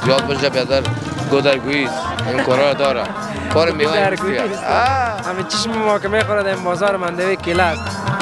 زیاد باشه بیادر گودرگویی این کارا داره کار میوه همه چیش محاکمه خورد این بازار مندوی کیله است.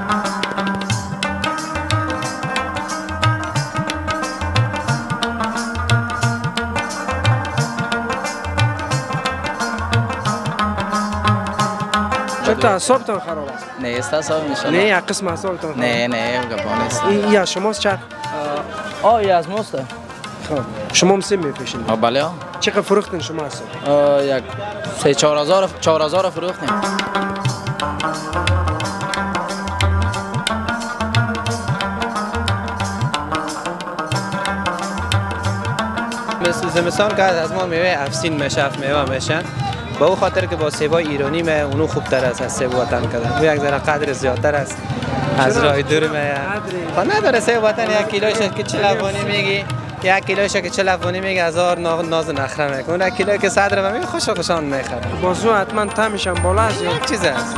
چطور اعصابتون خراب است؟ نه است اعصاب میشه. نه یک قسم اعصابتون خراب. نه گپا نیست. این از شماست چرخ؟ ای از ماست. خب شما هم سیم میفروشین؟ بله. چقدر فروختین شما اعصاب؟ یک 4000 فروختیم. مثل زمستان که از ما میوه افسین میشه میوه میشن با او خاطر که با سیبای ایرانی می اونو خوبتر است از سیب وطن کردن او یک ذره قدر زیادتر است از راه دور می خب نداره سیب وطن یک کیلوش که 40 افغانی میگی یک کیلوش که 40 افغانی میگه 1000 ناز نخره میکنه اون یک کیلو که 100 رو خوشان میخره بازو حتما طعمش هم بالا است یک چیز است.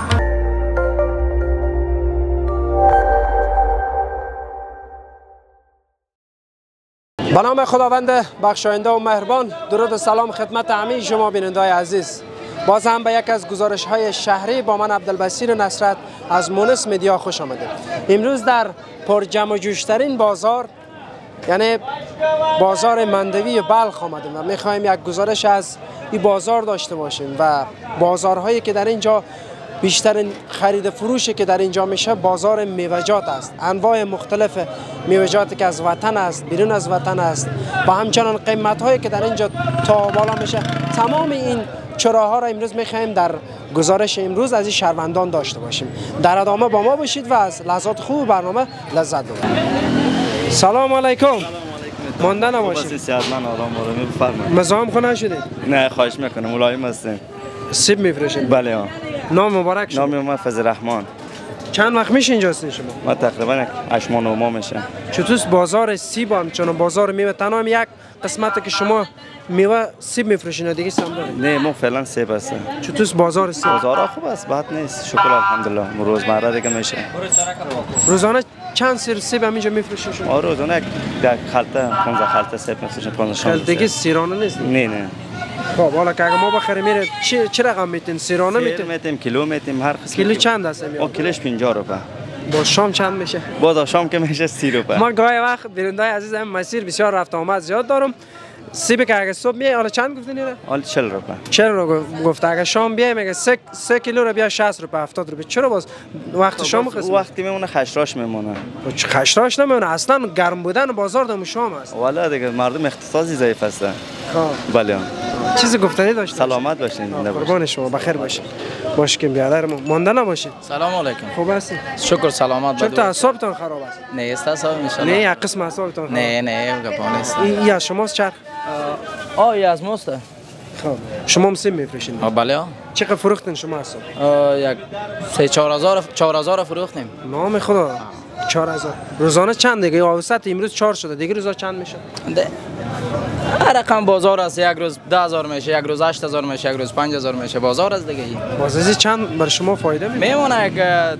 به نام خداوند بخشاینده و مهربان، درود و سلام خدمت همه شما بینندگان عزیز. باز هم به یک از گزارش‌های شهری با من عبدالبصیر نصرت از مونس مدیا خوش آمدید. امروز در پر جمع و جوش‌ترین بازار یعنی بازار مندوی بلخ آمدیم و می‌خوایم یک گزارش از این بازار داشته باشیم و بازارهایی که در اینجا بیشترین خرید فروشی که در اینجا میشه بازار میوه‌جات است. انواع مختلف میوه‌جاتی که از وطن است، بیرون از وطن است و همچنان قیمت‌هایی که در اینجا تا بالا میشه. تمام این چراها را امروز می‌خوایم در گزارش امروز از این شهروندان داشته باشیم. در ادامه با ما باشید و از لحظات خوب برنامه لذت ببرید. سلام علیکم. مانده نباشید. صحتمند آرام بفرمایید. مزاحم خونه شدید؟ نه خواهش میکنم ملایم هستیم. سیب میفروشید؟ بله ها. نام مبارک شما. نام من فضل رحمان. چند وقت میشه اینجا هستین شما؟ ما تقریبا 8 ماه 9 ماه میشه. چطور بازار سیب هم چون بازار میوه تنها یک قسمتی که شما میوه سیب میفروشین دیگه سم دارید؟ نه ما فعلا سیب هست. چطور بازار سیب؟ بازار خوب است بد نیست شکر الحمدلله روزمره دیگه میشه. روزانه چند سیر سیب همینجا میفروشین شما؟ روزانه یک خلطه 15 خلطه سیب میفروشیم 15 دیگه سیرانه نیست؟ نه خب حالا که اگه ما بخریم میره چه رقم میتین؟ سیرانه میتیم کیلو میتیم هر قسم. کیلو چند است؟ کیلوش 50 روپیه. با شام چند میشه؟ با شام که میشه 30 روپیه. ما گاهی وقت بینندگان عزیزم مسیر بسیار رفت آمد زیاد دارم. سیب که اگه صبح میای حالا چند گفتین اینا؟ حالا 40 روپیه. 40 رو گفت اگه شام بیای میگه 3 کیلو رو بیا 60 روپیه 70 روپیه. چرا باز وقت شام قسم؟ وقتی میمونه خشراش میمونه. خشراش نمیمونه اصلا گرم بودن بازار دم شام است. والا دیگه مردم اقتصادی ضعیف هستن. خب بله. چیزی گفتنی داشت؟ سلامت باشین. قربان شما بخیر باشین. باش که بیادرمون مانده نباشید. سلام علیکم. خوب هستین؟ شکر سلامت. چطور اعصابتون خراب است؟ نه است اعصاب میشه. نه یک قسم اعصابتون خراب. نه گپا نیست. این از شماست چرخ؟ ای از ماست. خب شما هم سیم میفروشین؟ بله. چقدر فروختین شما اعصاب؟ یک 4000 فروختیم. نام خدا 4000 روزانه چند دیگه اوسط امروز 4 شده دیگه روزا چند میشه؟ هر رقم بازار است یک روز 10000 میشه یک روز 8000 میشه یک روز 5000 میشه بازار است دیگه. بازازی چند بر شما فایده میمونه که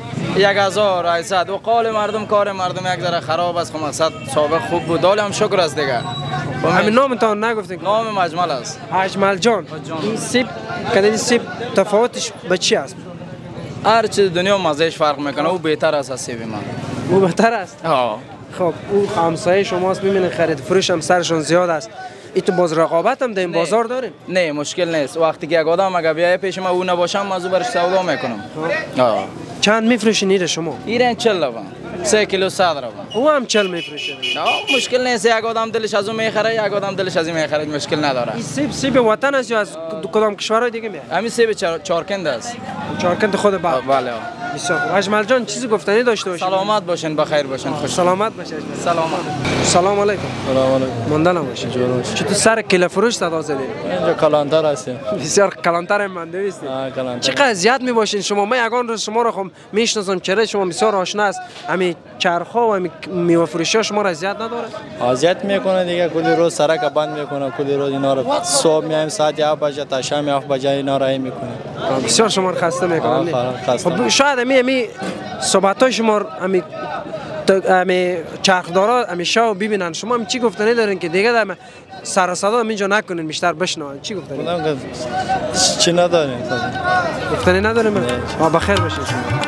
1800 و قال مردم کار مردم یک ذره خراب است خب مقصد سابق خوب بود دال هم شکر است دیگه. همین نامتون نگفتین؟ نام مجمل است. اجمل جان. این سیب کدی سیب تفاوتش به چی است؟ هر چیز دنیا مزهش فرق میکنه او بهتر است از سیب من. او بهتر است؟ ها. خب او همسایه شماست میبینید خرید فروش هم سرشون زیاد است. این تو باز رقابت هم در این بازار داریم؟ نه مشکل نیست وقتی که یک آدم اگه بیای پیش ما او نباشم من برش سودا میکنم. چند میفروشین ایره شما؟ ایره 40 روان 3 کیلو 100 روان. او هم 40 میفروشه. مشکل نیست یک آدم دلش از اون میخره یک آدم دلش از این میخره مشکل نداره. این سیب وطن است یا از کدام کشورهای دیگه میاد؟ همین سیب چارکند است. چارکند خود بعد. بله. بسیار خوب. اجمل جان چیزی گفتنی داشته باشین؟ سلامت باشین بخیر باشین خوش. سلامت باشین. سلامت. سلام علیکم. سلام علیکم. مانده نباشید. چطور سر کیلو فروش صدا زدید؟ اینجا کلانتر هستیم. بسیار کلانتر مندوی هستید. کلانتر. چقدر اذیت میباشین شما؟ من یگان روز شما رو خب میشناسم چهره شما بسیار آشنا است. همین چرخا و همین میوه فروشی شما را اذیت نداره؟ اذیت میکنه دیگه کلی روز سرک بند میکنه کلی روز اینا رو صبح میایم ساعت 7 بجه تا شام 7 بجه اینا را میکنه. بسیار شما رو خسته میکنه. خسته. خب شاید می صحبتای شما همین امی چرخدارا همیشه ببینن. شما هم چی گفتنی دارین که دیگه در سر صدا اینجا نکنین، بیشتر بشنوین؟ چی گفتنی؟ چی نداریم گفتنی نداریم. بخیر باشین شما.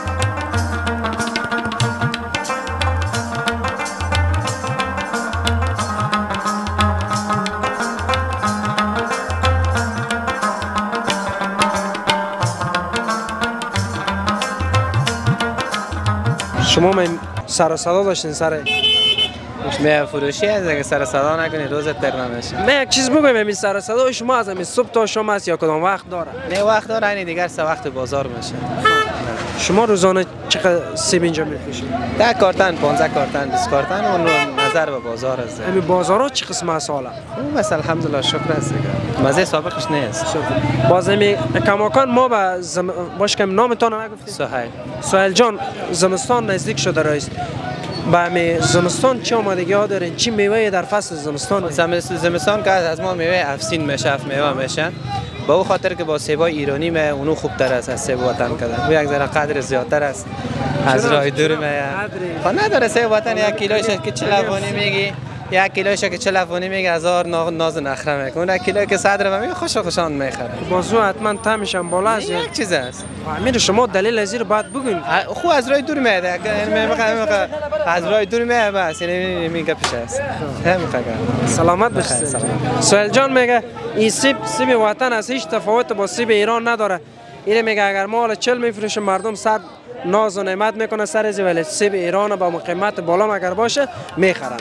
شما من سر صدا داشتین سر میوه فروشی از اگه سر صدا نکنی روزت در نمیشه. من یک چیز بگم، همین سر صدا شما از همین صبح تا شام است یا کدام وقت داره؟ نه وقت داره، این دیگر سه وقت بازار میشه. شما روزانه چقدر سیب اینجا میفروشید؟ 10 کارتن 15 کارتن 20 کارتن اون نظر به بازار است. همین بازارها چه قسم اصاله؟ اون بس الحمدلله شکر است دیگه. مزه سابقش نیست. باز همین کماکان ما به باش که نامتون نگفتید؟ سهیل جان، زمستان نزدیک شده رئیس. با همین زمستان چه آمادگی ها دارین؟ چی میوه در فصل زمستان؟ زمستان که از ما میوه افسین میشه، میوه میشه. با او خاطر که با سیبای ایرانی می اونو خوبتر است از سیب وطن کردن. او یک ذره قدر زیادتر است از راه دور می. خب نداره سیب وطن 1 کیلوش که 40 افغانی میگی، 1 کیلوش که 40 افغانی میگی 1000 ناز نخره میکنه. 1 کیلو که صدر میگه خوشان میخره. بازو حتما طعمش هم بالا است. یک چیز است. امیر شما دلیل از این باید بگین. خو از راه دور میاد. از راه دور میاد بس یعنی میگه پیش است. سلامت باشید. سهیل جان میگه این سیب وطن است، هیچ تفاوت با سیب ایران نداره. این میگه اگر مال 40 میفروشه مردم 100 ناز و نعمت میکنه سر از، ولی سیب ایران با قیمت بالا اگر باشه میخرن.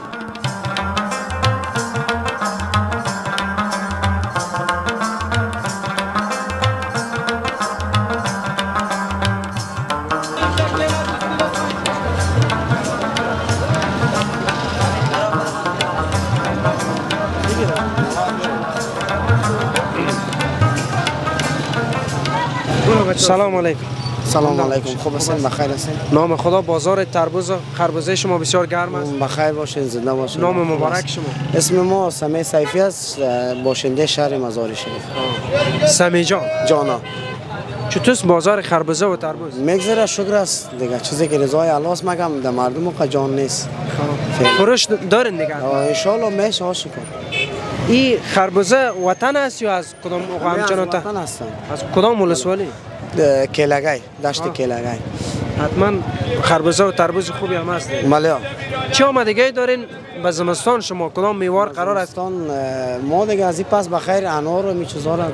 سلام علیکم. سلام علیکم. خوب هستین؟ بخیر هستین؟ نام خدا. بازار تربوز خربوزه شما بسیار گرم است. بخیر باشین، زنده باشین. نام مبارک شما؟ اسم ما سمی سیفی است، باشنده شهر مزار شریف. سمی جان جانا. چطور بازار خربوزه و تربوز؟ میگذره شکر است دیگه. چیزی که رضای الله است مگم در مردم که جان نیست. فروش دارین دیگه؟ ان شاء الله میشه ها شکر. این خربوزه وطن است یا از کدام همچنان وطن هستن؟ از کدام ولسوالی؟ کلگای، دشت کلگای. حتما خربوزه و تربوز خوبی هم هست. بله. چه آمادگی دارین به زمستان شما؟ کدام میوار قرار است؟ ما دیگه از این پس بخیر انار و میچوزا را.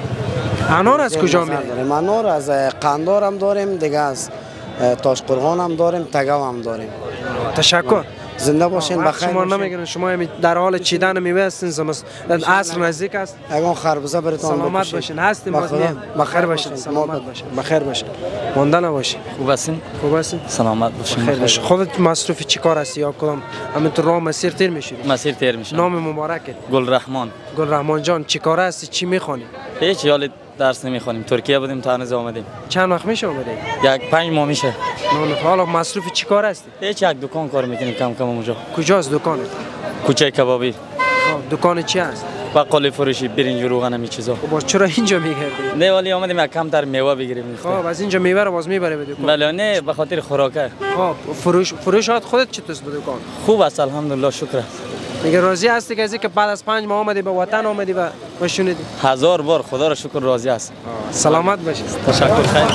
انار از کجا میاریم؟ انار از قندار هم داریم دیگه، از تاشقرغان هم داریم، تگاو هم داریم. تشکر. زنده باشین، بخیر شما نمیگن شما در حال چیدن میوه هستین، عصر نزدیک است. اگه خربوزه براتون سلامت باشین. هستیم باز میام. بخیر باشین. سلامت باشین. بخیر باشین. مانده نباشین. خوب هستین؟ خوب هستین؟ سلامت باشین. بخیر باشین. خودت مصروف چی کار هستی یا کدام همینطور راه مسیر تیر میشی؟ مسیر تیر میشم. نام مبارکت؟ گلرحمان. گلرحمان جان چی کار هستی؟ چی میخوانی؟ هیچ یالی درس نمیخونیم. ترکیه بودیم تا هنوز آمدیم. چند وقت میشه اومدید؟ 5 ماه میشه. حالا مصروف چی کار هستی؟ هیچ یک دکان کار میکنیم کم کم اونجا. کجاست دکانت؟ کوچه کبابی. دکان چی است؟ بقالی فروشی، برنج و روغن همین چیزا. خب باز چرا اینجا میگردی؟ نه ولی آمدیم یک کم تر میوه بگیریم. خب از اینجا میوه رو باز میبره به دکان؟ بله نه به خاطر خوراکه. خب فروشات خودت چطور به دکان؟ خوب است الحمدلله شکر. میگه راضی هستی که بعد از 5 ماه آمدی به وطن آمدی و بشونیدی؟ 1000 بار خدا را شکر راضی است. سلامت باشید. تشکر. خیر.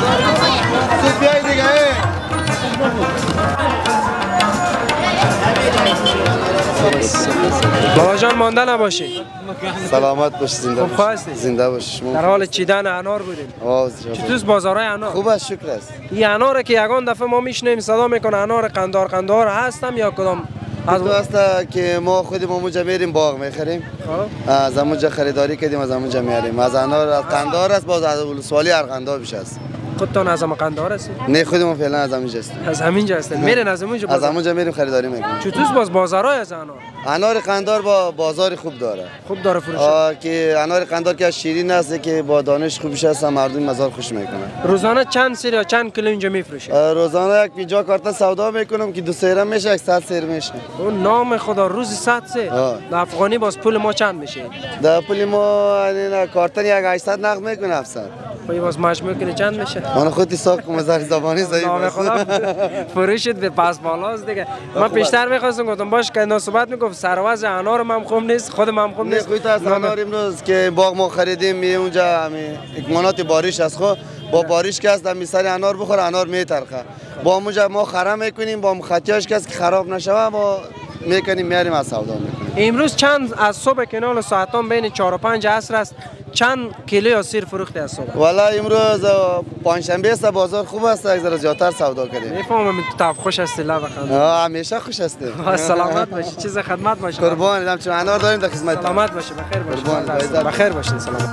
بابا جان مانده نباشی. سلامت باشی، زنده باشی. زنده باشی. در حال چیدن انار بودیم. چطور بازارای انار؟ خوب است شکر است. این اناره که یگان دفعه ما میشنیم صدا میکنه انار قندار هستم یا کدام؟ از است که ما خودمون اونجا میریم باغ میخریم. از اونجا خریداری کردیم، از اونجا میاریم. از انار از قندار است، باز از ولسوالی ارغنداب بیش است. خودتون از قندار هستی؟ نه خودمون فعلا از همینجا هستیم. از همینجا هستین؟ میرین از همینجا؟ از همینجا میریم خریداری میکنیم. چطور باز بازارای از انار؟ انار قندار با بازار خوب داره. خوب داره فروش. که انار قندار که از شیرین است که با دانش خوبش است، مردم مزار خوش میکنه. روزانه چند سیر یا چند کیلو اینجا میفروشید؟ روزانه یک 50 کارتن سودا میکنم که 2 سیر میشه، 100 سیر میشه. اون نام خدا روز 100 سیر. در افغانی باز پول ما چند میشه؟ در پول ما کارتن یک 800 نقد میکنه 700. خب باز مجموع کنی چند میشه؟ من خودی ساک کنم از زبانی ضعیف نام خدا فروشت به پس بالاست دیگه. من پیشتر میخواستم گفتم باش که نصبت میگفت سروز انار هم خوب نیست، خودم هم خوب نیست. کویت از انار امروز که باغ ما خریدیم می اونجا همین اکمانات باریش از خو با باریش که از در میسر انار بخور انار میترخه. با اونجا ما خرم میکنیم با مخاطیاش که خراب نشوه ما میکنیم میاریم از سودا میکنیم. امروز چند از صبح کنال ساعتان بین 4 و 5 عصر است چند کیلو یا سیر فروخته از صبح؟ والا امروز پنجشنبه است بازار خوب است یک ذره زیادتر سودا کردیم. میفهمم تو خوش هستی لب بخند. همیشه خوش هستی. سلامت باشی چیز خدمت باشه. قربان دیدم چون انار داریم در خدمت. سلامت باشی بخیر باشی. بخیر باشی سلامت.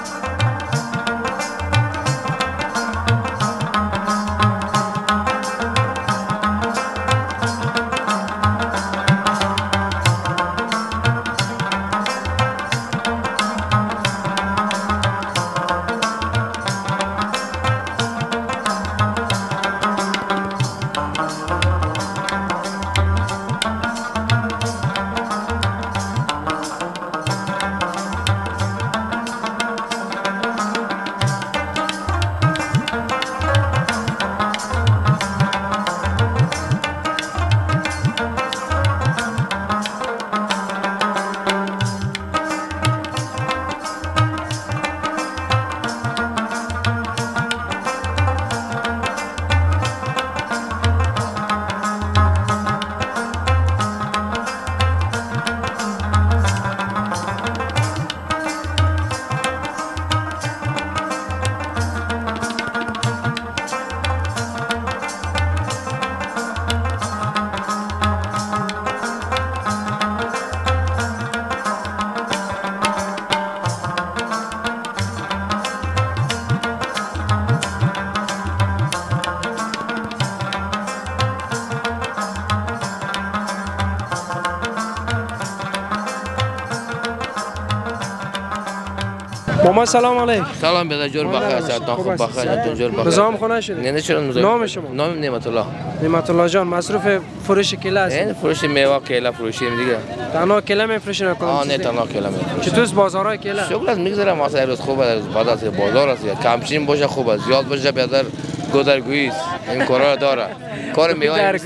ماما سلام علیکم. سلام بیاد جور بخیر ساعتان خوب بخیر تو جور بخیر. مزاحم خونه شدی؟ نه چرا مزاحم؟ نام شما؟ نام نعمت الله. نعمت الله جان مصروف فروش کیله است؟ این فروش میوه کیله فروشیم دیگه. تنها کیله میفروشین کنم؟ نه تنها کیله میفروشیم. چطور بازارهای کیله؟ شغل از میگذرم واسه روز خوب است بعد از بازار است کمچین باشه خوب است زیاد باشه بیادر گودرگویی است این کارا داره کار میوه است.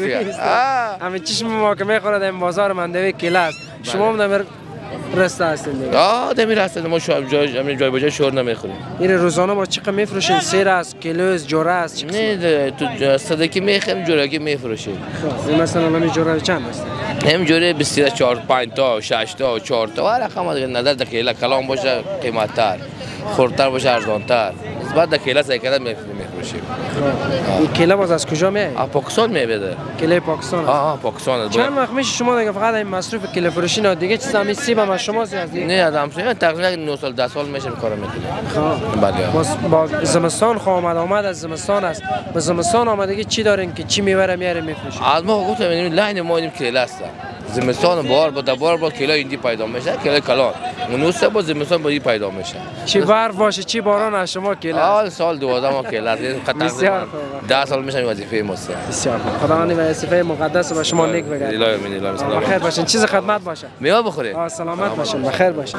همه چیش محاکمه خورد این بازار مندوی کیله است. شما هم رسته هستین دیگه. دمی رسته ما جای بجای شور نمیخوریم. این روزانه با چقدر میفروشین؟ سیر است، کیلو است، جوره است؟ نه تو صدکی میخریم جورگی میفروشیم. خب مثلا الان جوره چند است؟ هم جوره 24 5 تا 6 تا 4 تا رقم دیگه نظر در کیله کلام باشه قیمت‌تر خردتر باشه ارزان‌تر بعد در کیله سیکده میفروشیم. این کیله باز از کجا میاد؟ پاکستان میاد. کیله پاکستان. پاکستان. چند وقت میشه شما دیگه فقط این مصروف کیله فروشی نه دیگه چیز همین سیب هم از شما زیاد نه ادم شما تقریبا 9 سال 10 سال میشه کار میکنیم. بله. با زمستان آمد از زمستان است. به زمستان آمدگی چی دارین که چی میبره میاره میفروشین؟ از ما گفتم لاین ما این کیله است. زمستان بار کیله ایندی پیدا میشه کیله کلان منوسه با زمستان با این پیدا میشه چی برف باشه چی باران از شما کیله سال 12 ما کیله بسیار 10 سال میشه وظیفه ماست بسیار خداوند وظیفه مقدس و شما نیک بگردید بخیر باشین چیز خدمت باشه میوه بخورید سلامت باشین بخیر باشین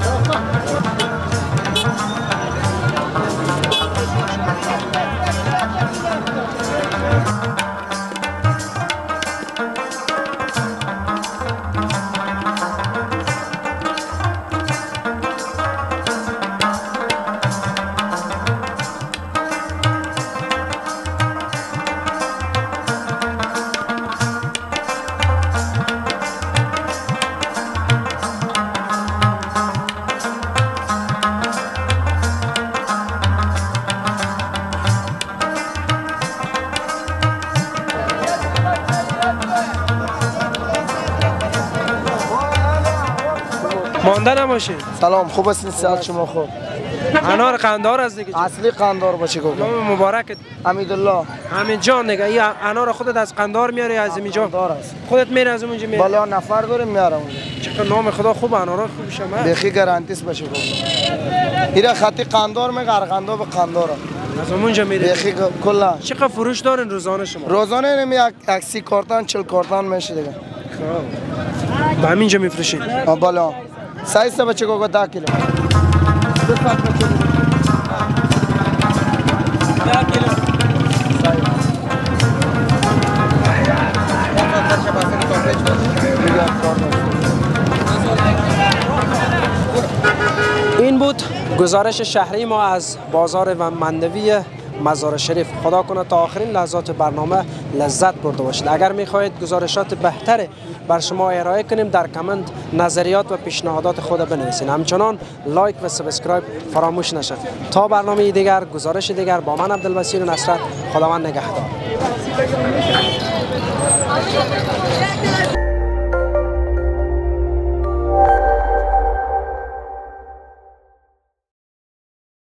مانده نباشید. سلام خوب هستین سلام شما خوب. انار قندار است دیگه. اصلی قندار باشه گفتم. نام مبارکت. حمیدالله. حمید جان دیگه این انار خودت از قندار میاری از اینجا؟ قندار است. خودت میری از اونجا میاری؟ بالا نفر داریم میارم اونجا. چقدر نام خدا خوب انارا خوب شما. بخی گارانتیس باشه گفتم. اینا خطی قندار میگه قندار به قندار. از اونجا میری؟ بخی کلا. چقدر فروش دارین روزانه شما؟ روزانه نمی یک 30 کارتن 40 کارتن میشه دیگه. خب. با همینجا میفروشین؟ بالا. سایز بچه کو 10 کیلو. این بود گزارش شهری ما از بازار و مندوی مزار شریف. خدا کنه تا آخرین لحظات برنامه لذت برده باشید. اگر میخواهید گزارشات بهتر بر شما ارائه کنیم در کامنت نظریات و پیشنهادات خود بنویسید. همچنان لایک و سابسکرایب فراموش نشد. تا برنامه دیگر، گزارش دیگر، با من عبدالبصیر نصرت. خداوند نگهدار.